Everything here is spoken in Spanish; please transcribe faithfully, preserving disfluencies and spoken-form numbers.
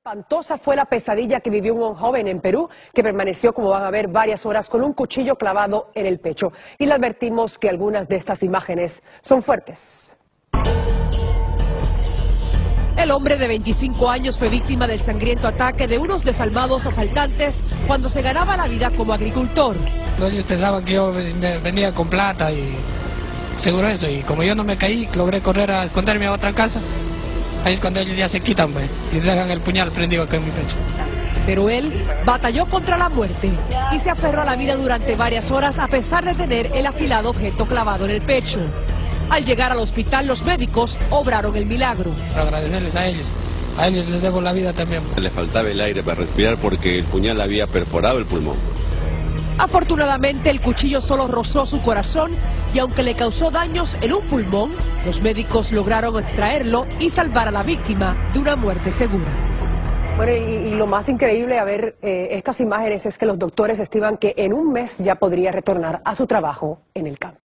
Espantosa fue la pesadilla que vivió un joven en Perú que permaneció, como van a ver, varias horas con un cuchillo clavado en el pecho. Y le advertimos que algunas de estas imágenes son fuertes. El hombre de veinticinco años fue víctima del sangriento ataque de unos desalmados asaltantes cuando se ganaba la vida como agricultor. Ellos pensaban que yo venía con plata y seguro eso, y como yo no me caí, logré correr a esconderme a otra casa. Ahí es cuando ellos ya se quitan, pues, y dejan el puñal prendido acá en mi pecho. Pero él batalló contra la muerte y se aferró a la vida durante varias horas a pesar de tener el afilado objeto clavado en el pecho. Al llegar al hospital, los médicos obraron el milagro. Para agradecerles a ellos, a ellos les debo la vida también. Le faltaba el aire para respirar porque el puñal había perforado el pulmón. Afortunadamente, el cuchillo solo rozó su corazón y aunque le causó daños en un pulmón, los médicos lograron extraerlo y salvar a la víctima de una muerte segura. Bueno, y, y lo más increíble a ver eh, estas imágenes es que los doctores estiman que en un mes ya podría retornar a su trabajo en el campo.